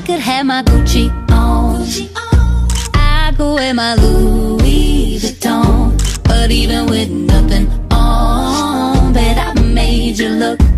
could have my Gucci on, I could wear my Louis Vuitton, but even with nothing on, bet I made you look